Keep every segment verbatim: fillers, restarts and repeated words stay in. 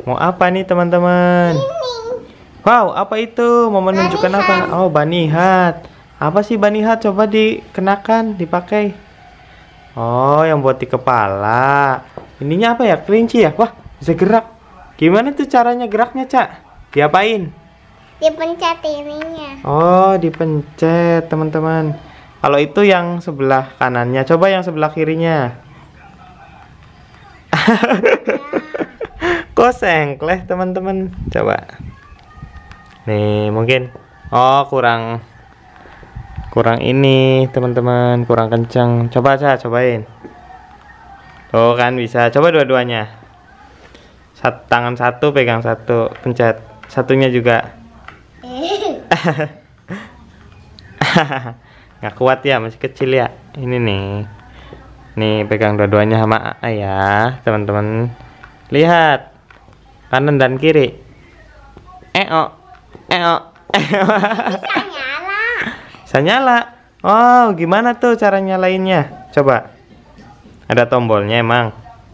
Mau apa nih teman-teman? Wow, apa itu? Mau menunjukkan apa? Oh, bunny hat. Apa sih bunny hat? Coba dikenakan, dipakai. Oh, yang buat di kepala. Ininya apa ya? Kelinci ya? Wah, bisa gerak. Gimana tuh caranya geraknya, Cak? Diapain? Dipencet ininya. Oh, dipencet, teman-teman. Kalau itu yang sebelah kanannya. Coba yang sebelah kirinya. Kok sengkleh, teman-teman? Coba. Nih, mungkin oh, kurang kurang ini, teman-teman, kurang kencang. Coba aja, cobain. Tuh kan bisa. Coba dua-duanya. Satu tangan satu pegang satu, pencet. Satunya juga. Nggak kuat ya, masih kecil ya. Ini nih. Nih, pegang dua-duanya sama A ya, teman-teman. Lihat. Kanan dan kiri. Eo. Eo. Bisa nyala. Bisa nyala. Oh, gimana tuh cara nyalainnya? Coba. Ada tombolnya emang.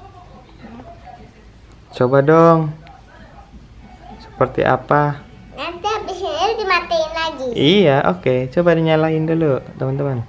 Coba dong. Seperti apa? Nanti habis ini dimatiin lagi. Iya, oke. Okay. Coba dinyalain dulu, teman-teman.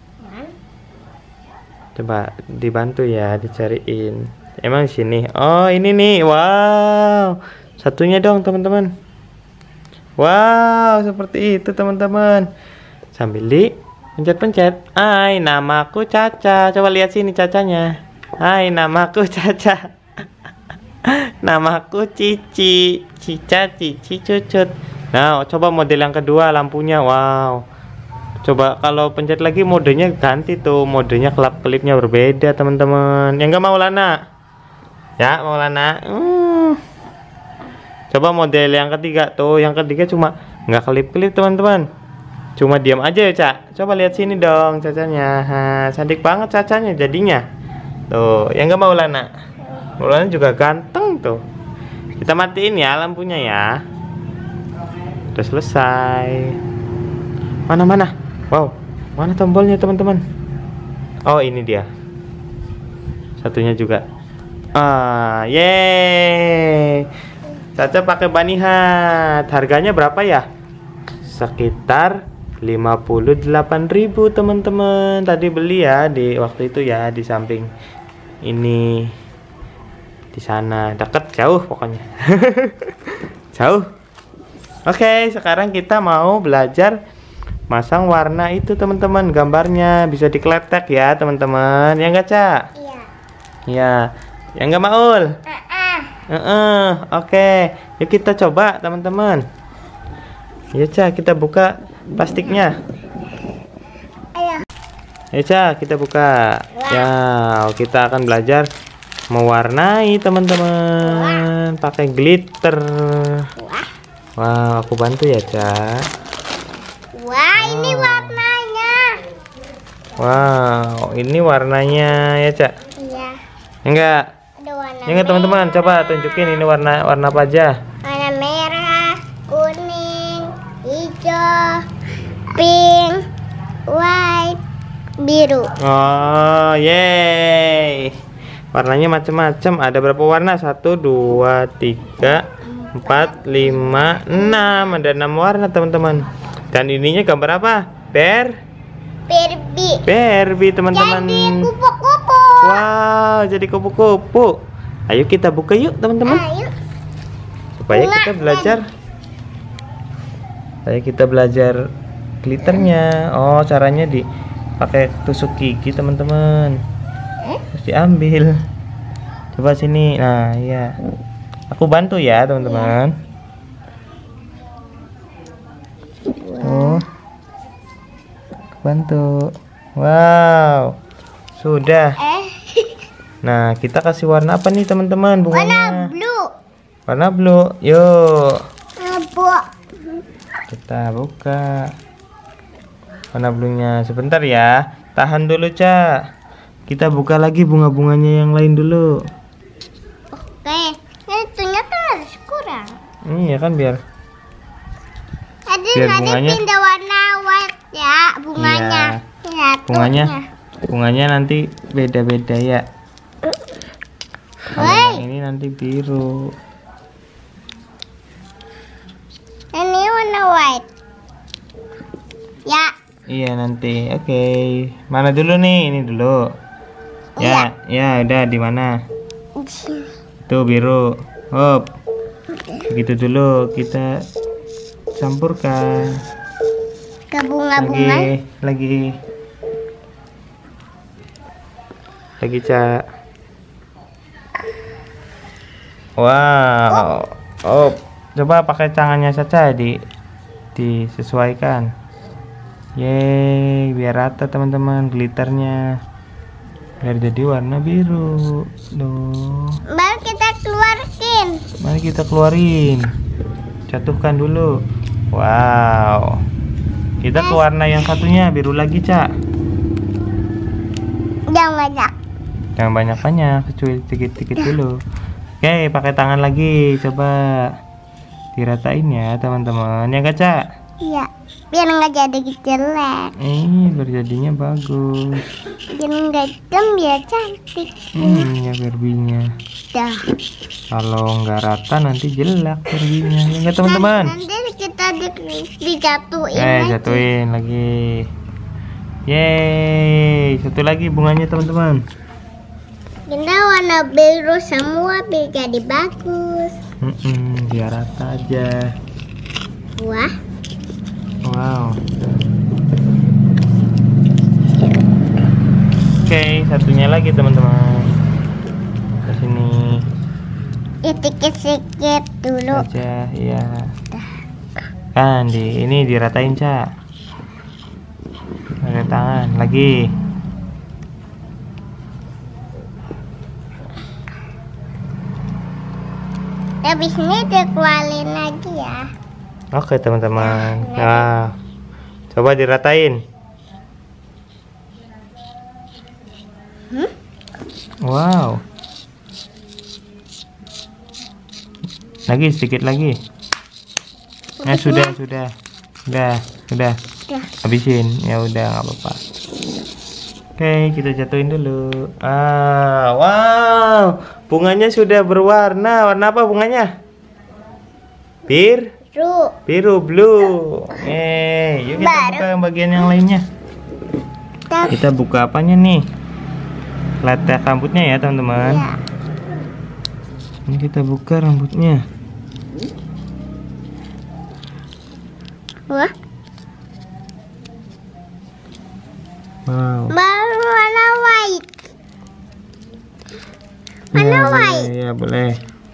Coba dibantu ya, dicariin. Emang di sini. Oh, ini nih. Wow. Satunya dong, teman-teman. Wow, seperti itu, teman-teman. Sambil di pencet-pencet. Hai, namaku Caca. Coba lihat sini Cacanya. Hai, namaku Caca. Namaku Cici. Cica, Cici, Cucut. Nah, coba model yang kedua lampunya. Wow. Coba kalau pencet lagi modenya ganti tuh. Modenya kelap-kelipnya berbeda, teman-teman. Yang enggak mau Lana? Ya, mau Lana. Hmm. Coba model yang ketiga tuh. Yang ketiga cuma nggak kelip-kelip, teman-teman. Cuma diam aja ya, Cak. Coba lihat sini dong Cacanya. Ha, cantik banget Cacanya jadinya. Tuh, yang nggak mau Lana. Lana juga ganteng tuh. Kita matiin ya lampunya ya. Udah selesai. Mana-mana? Wow, mana tombolnya, teman-teman? Oh, ini dia. Satunya juga. Ah, yeay. Caca pakai bunny hat. Harganya berapa ya? Sekitar lima puluh delapan ribu, teman-teman. Tadi beli ya di waktu itu ya, di samping ini. Di sana, deket jauh pokoknya. Jauh. Oke, sekarang kita mau belajar masang warna itu, teman-teman. Gambarnya bisa dikletek ya, teman-teman. Ya enggak, Cak? Iya. Ya. Yang enggak, Maul? Uh-uh. Uh-uh. Oke, yuk kita coba, teman-teman. Ya, Cak, kita buka plastiknya. Ayo. Ya, Cak, kita buka. Ya, kita akan belajar mewarnai, teman-teman, pakai glitter. Wow, aku bantu ya, Cak. Wah, ini warnanya. Wow, ini warnanya ya, Cak. Iya. Enggak. Ada warna. Ya enggak, teman-teman, coba tunjukin ini warna warna apa aja. Warna merah, kuning, hijau, pink, white, biru. Oh, yeay. Warnanya macam-macam. Ada berapa warna? Satu, dua, tiga, empat, lima, enam. Ada enam warna, teman-teman. Dan ininya gambar apa? Bear? Barbie. Barbie, teman-teman. Jadi kupu-kupu. Wow, jadi kupu-kupu. Ayo kita buka yuk, teman-teman. Ayo. Supaya kita belajar. Supaya kita belajar glitternya. Oh, caranya dipakai tusuk gigi, teman-teman. Terus diambil. Coba sini. Nah, iya. Aku bantu ya, teman-teman. Oh. Aku bantu. Wow. Sudah. Eh. Nah, kita kasih warna apa nih, teman-teman? Warna Bunganya. blue. Warna blue. Yuk. Apa? Kita buka. Warna bluenya. Sebentar ya. Tahan dulu, Cak. Kita buka lagi bunga-bunganya yang lain dulu. Oke. Ini ternyata harus kurang. Iya kan, biar Tadi Biar nanti bunganya- pindah warna white ya bunganya. Iya. Satunya. bunganya bunganya nanti beda-beda ya. Kalau Woi. yang ini nanti biru. Ya. Iya nanti. Oke. Mana dulu nih? Ini dulu. Ya, ya udah di mana? Tuh biru. Hop. Begitu dulu kita campurkan. Ke bunga-bunga. Lagi, lagi. Lagi, Cak. Wow. Oh, coba pakai tangannya saja di disesuaikan. Yeay, biar rata teman-teman glitternya. Biar jadi warna biru. Loh. Baru kita keluarin. Mari kita keluarin. Jatuhkan dulu. Wow. Kita ke warna yang satunya biru lagi, Cak. Jangan banyak. Jangan banyak-banyak, cuy, dikit-dikit dulu. Oke, pakai tangan lagi. Coba diratain ya, teman-teman. Ya, nggak, Cak? Iya. Biar nggak jadi jelek. Eh, berjadinya bagus. Biar nggak hitam, biar cantik. Hmm, ya berbinya. Dah. Kalau nggak rata nanti jelek berbinya. Ya nggak, teman-teman? Nanti kita di, dijatuhin Eh, lagi. jatuhin lagi. Yeay, satu lagi bunganya, teman-teman. Kita warna biru semua biar jadi bagus. Mm-mm, biar rata aja. Wah. Wow. Oke, satunya lagi, teman-teman. Ke sini Sedikit-sedikit dulu. aja, iya. Kan di ini diratain, Cak. Pakai tangan lagi. Habis ini dikeluarin lagi ya. Oke, teman-teman. Nah, coba diratain. Hmm? Wow. Lagi sedikit lagi. Nah, sudah, sudah. Sudah, sudah. Udah. Habisin. Ya udah, nggak apa-apa. Oke, kita jatuhin dulu. Ah, wow. Bunganya sudah berwarna. Warna apa bunganya? Bir? Biru. Biru, blue. Eh, yuk kita Baru. buka yang bagian yang lainnya. Kita Kita buka apanya nih? Latar rambutnya ya, teman-teman. ya. Ini kita buka rambutnya. Wah. Wow. Baru warna white. Ya, Warna boleh, white. ya boleh.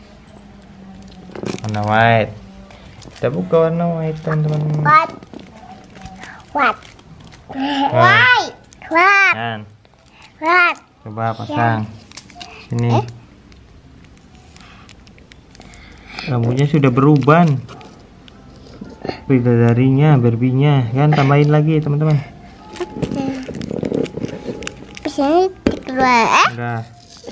Warna white. Kita buka warna white, teman-teman. White. White. Nah, White. White. kan. White. Coba pasang. Ini. Eh? Rambutnya sudah berubah. Bidadarinya, berbinya, kan tambahin lagi, teman-teman. Bisa dikeluar. Eh? Udah.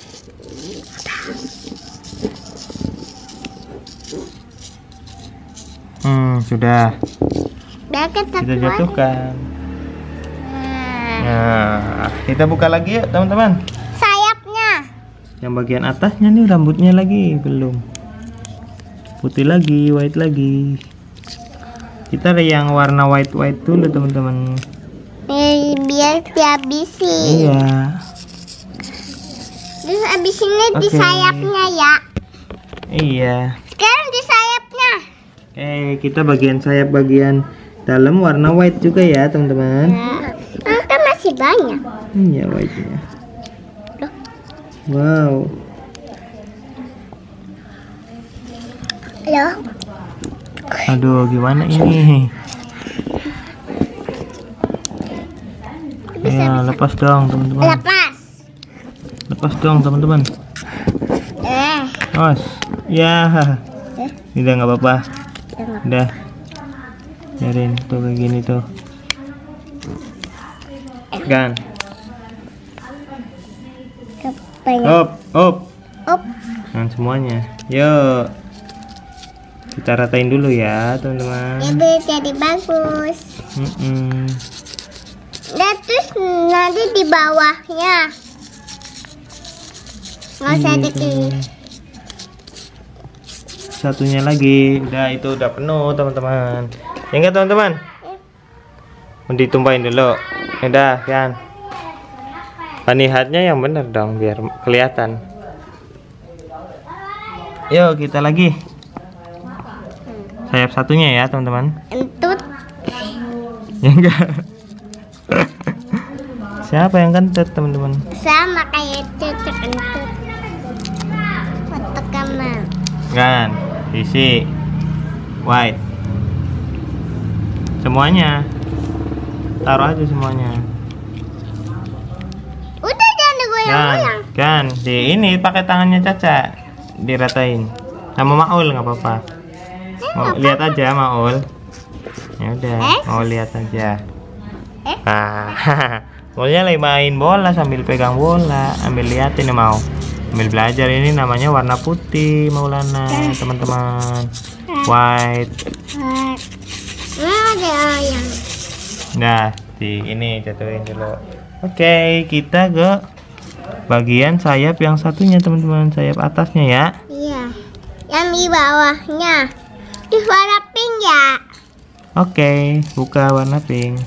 Hmm, sudah. Biar kita Kita keluar. jatuhkan. Nah, Nah, kita buka lagi yuk, teman-teman. sayapnya. Yang bagian atasnya nih rambutnya lagi belum. Putih lagi, white lagi. Kita ada yang warna white white dulu, teman-teman. Eh, biar dihabisin. Iya. Terus abis ini di Oke. sayapnya ya. Iya. Sekarang di sayapnya. Oke, kita bagian sayap bagian dalam warna white juga ya, teman-teman. Nah, kan masih banyak. Iya, white-nya. Wow. Loh. Aduh, gimana ini? Ya, lepas dong, teman-teman. Lepas. Lepas dong, teman-teman. Eh. Awas. Ya. Eh. Udah nggak apa-apa. Jangan. Udah. Biarin tuh kayak gini tuh. Kan. Banyak. Op, op. Op. Jangan semuanya. Yuk. Kita ratain dulu ya, teman-teman. Ya, biar jadi bagus. Mm-mm. Nah, terus nanti di bawahnya. Nggak usah Gitu. dikit. Satunya lagi. Udah, itu udah penuh, teman-teman. Ya enggak, teman-teman? Ditumpahin dulu. Udah kan. Panihatnya yang bener dong biar kelihatan. Yuk kita lagi. Sayap satunya ya teman-teman. Entut. Ya enggak. Siapa yang kentut teman-teman? Sama kayak cocok entut. Foto kamar. Kan, isi white. Semuanya. Taruh aja semuanya. Udah jangan digoyang-goyang. Kan, kan di ini pakai tangannya Caca. Diratain. Sama Maul nggak apa-apa. Mau lihat aja Maul. Ya udah, Eh? mau lihat aja. Eh? Ah, Maulnya lagi main bola sambil pegang bola, ambil liatin ya mau. Ambil belajar ini namanya warna putih Maulana, teman-teman. White. Nah, ada yang Nah, di ini jatuhin dulu. Oke, kita ke bagian sayap yang satunya teman-teman, sayap atasnya ya. iya. Yang di bawahnya. Di warna pink ya. Oke, buka warna pink.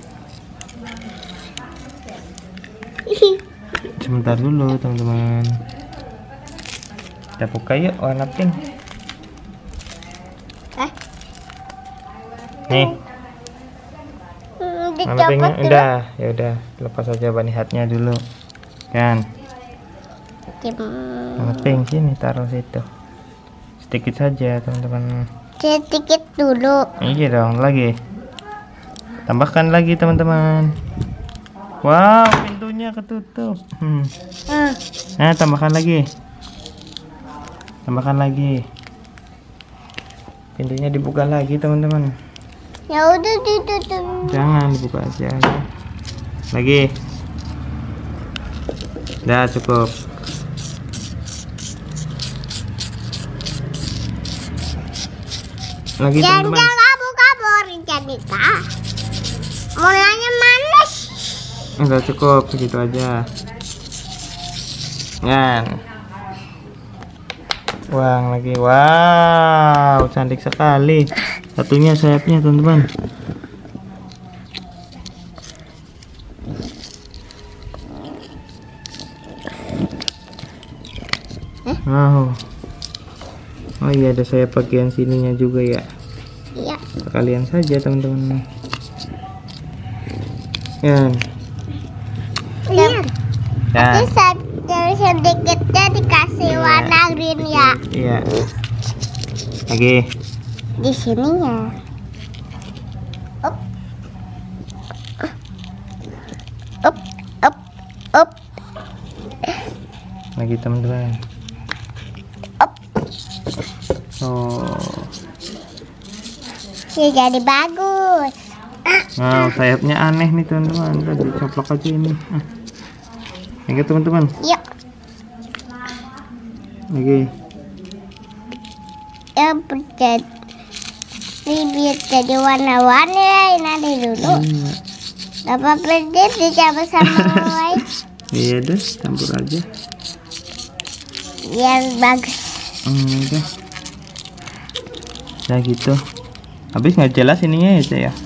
Sebentar dulu teman-teman. Kita buka yuk warna pink. Eh, Nih, hmm, warna dicopot pinknya dulu. udah. Ya udah, lepas aja banihatnya dulu. Kan, warna pink sini taruh situ. Sedikit saja teman-teman. Sedikit dulu. Iya dong, lagi. Tambahkan lagi teman-teman. Wow, pintunya ketutup. Hmm. Hmm. Nah, tambahkan lagi. Tambahkan lagi. Pintunya dibuka lagi teman-teman. Ya udah ditutup. Jangan dibuka aja. Lagi. Udah cukup. Lagi Jangan teman-teman. kabur-kabur Janika. Mulanya manis. Udah cukup segitu aja. Kan. Wang lagi. Wow, cantik sekali. Satunya sayapnya teman-teman. Wow. Oh iya, ada sayap bagian sininya juga ya. Iya. Sekalian saja teman-teman. Kan. Iya. Kan. Terus dari sedikitnya dikasih Iya. warna green ya. Iya. Lagi. Di sininya. Up. Up. Up. Up. Lagi teman-teman. Up. Oh. Ya jadi bagus. Wow, sayapnya aneh nih teman-teman. Tadi coplok aja ini. Ah. Lagi teman-teman. Yuk. Lagi. Ya berjadi biar jadi warna-warni nanti dulu. Iya. Dapat berjadi dicampur sama white Iya deh, campur aja. biar bagus. Hmm, udah. Nah gitu. Habis nggak jelas ininya ya, Cek, ya?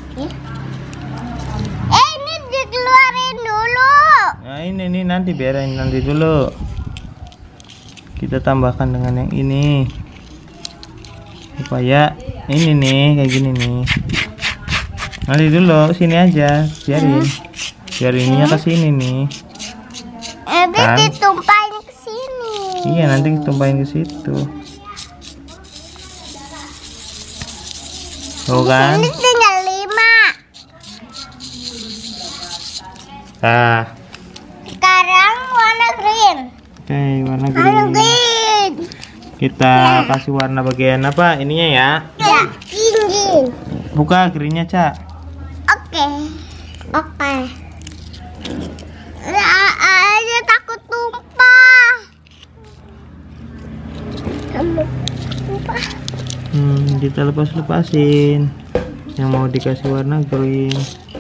Eh ini dikeluarin dulu. Nah ini nih nanti biarin nanti dulu. Kita tambahkan dengan yang ini supaya ini nih kayak gini nih. Nanti dulu sini aja biarin. Biar ininya ke sini nih. Nanti Kan? ditumpahin ke sini. Iya nanti ditumpahin ke situ. Tuh kan? Ini tinggal lima. Nah, Sekarang warna green. oke warna Warna green. green. Kita kasih warna bagian apa ininya ya? Ya, ini. Buka greennya, Cak. Oke. Oke. Nah, aja takut tumpah. Kamu tumpah. Hmm, kita lepas-lepasin yang mau dikasih warna green.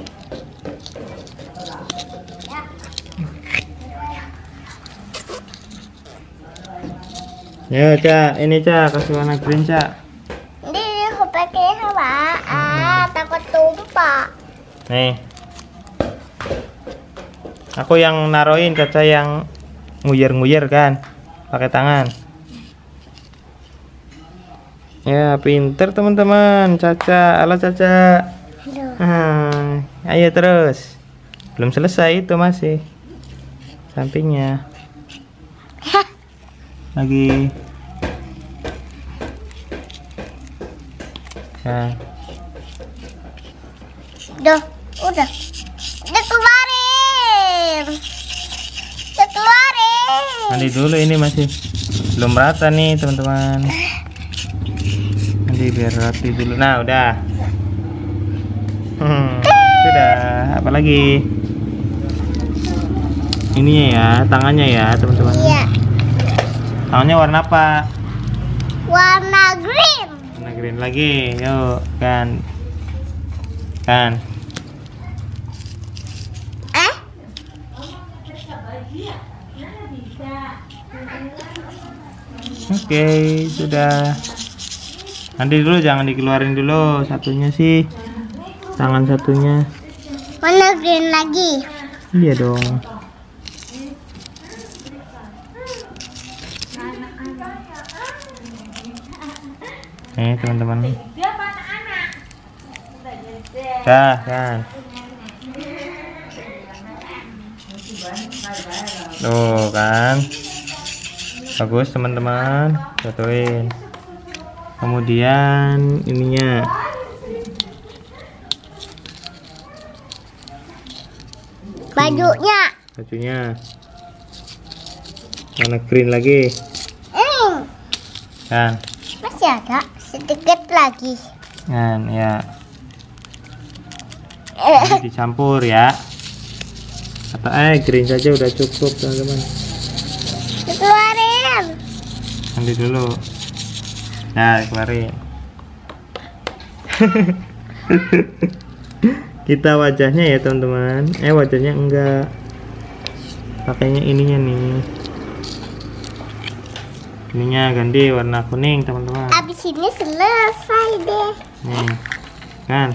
Ya, Cak, ini Cak, kasih warna green, Cak. Ini aku pakai sama. Ah, takut tumpah. Nih. Aku yang naroin, Caca yang nguyir-nguyir kan, pakai tangan. Ya, pinter teman-teman. Caca, halo Caca. Hmm, ayo terus. Belum selesai itu masih. Sampingnya. Lagi. Nah. Udah, udah. Udah keluarin. Udah keluarin. Mandi dulu, ini masih belum rata nih teman-teman. Mandi biar rapi dulu. Nah, udah. Hmm, sudah. Apalagi? Ininya ya, tangannya ya teman-teman. Iya. Tangannya warna apa? Warna green. Warna green lagi. Yuk, kan. Kan. Eh? Oke, sudah. Nanti dulu, jangan dikeluarin dulu satunya sih. Tangan satunya. Warna green lagi. Iya dong. Nih teman-teman. Dah kan. Tuh kan. Bagus teman-teman. Satuin. Kemudian ininya. Bajunya. Bajunya. Warna green lagi. Hmm. Kan. Masih ada sedikit lagi. Kan ya. Eh, Ini dicampur ya. Atau eh green saja udah cukup teman-teman. keluarin. Nanti dulu. Nah, keluarin. Kita wajahnya ya teman-teman. Eh wajahnya enggak. Pakainya ininya nih. Ininya ganti warna kuning teman-teman. Abis ini selesai deh. Nih, kan?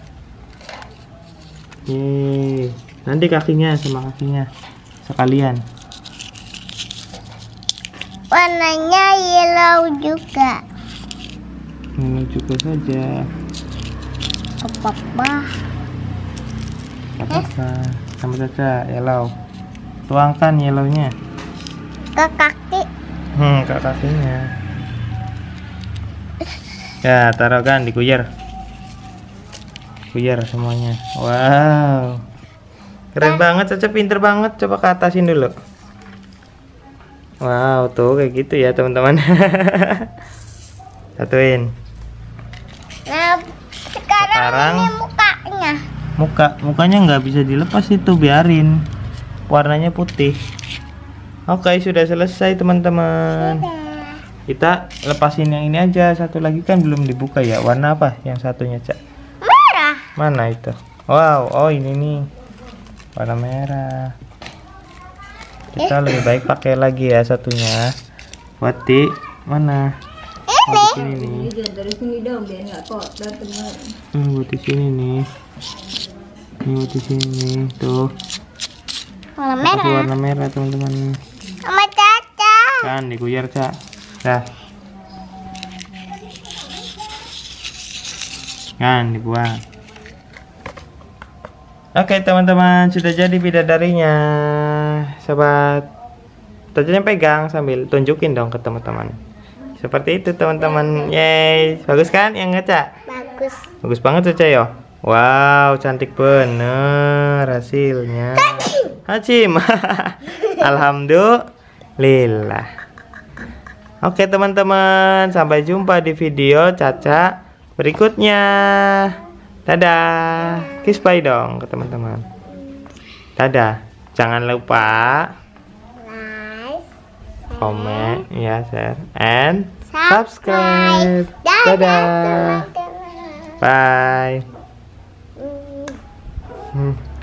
Nih, nanti kakinya sama kakinya sekalian. Warnanya yellow juga. Ini juga saja. Apa-apa. Apa-apa. Sama saja yellow. Tuangkan yellownya. Ke kaki. Hmm, ke kakinya. Ya, taruhkan diguyur. Guyur semuanya. Wow. Keren banget, Caca, pinter banget. Coba ke atasin dulu. Wow, tuh kayak gitu ya, teman-teman. Satuin. Nah, sekarang, Sekarang ini mukanya. muka, mukanya nggak bisa dilepas itu, biarin. Warnanya putih. Oke, sudah selesai, teman-teman. Udah. Kita lepasin yang ini aja, satu lagi kan belum dibuka ya. Warna apa yang satunya, Cak? Merah. Mana itu? Wow, oh ini nih. Warna merah. Kita lebih baik pakai lagi ya satunya. Wati, mana? Oh, di sini nih. Dari sini dong biar nggak kotor teman. Hmm, buat di sini nih. Ini buat di sini tuh. Warna Pakai merah. warna merah, teman-teman. Sama Caca. Kan diguyur, Cak. Dah. Kan dibuang. Oke teman-teman, sudah jadi bidadarinya. Sobat, Cacanya pegang sambil tunjukin dong ke teman-teman. Seperti itu teman-teman. Yeay, bagus kan yang ngeca? Bagus. Bagus banget Caca ya. Wow, cantik bener hasilnya. Hacim. Alhamdulillah. Oke teman-teman, sampai jumpa di video Caca berikutnya. Dadah. Kiss bye dong ke teman-teman. Dadah. Jangan lupa Like, comment, ya, share, and subscribe. subscribe. Dadah, Dadah. teman-teman. Bye. Hmm. Hmm.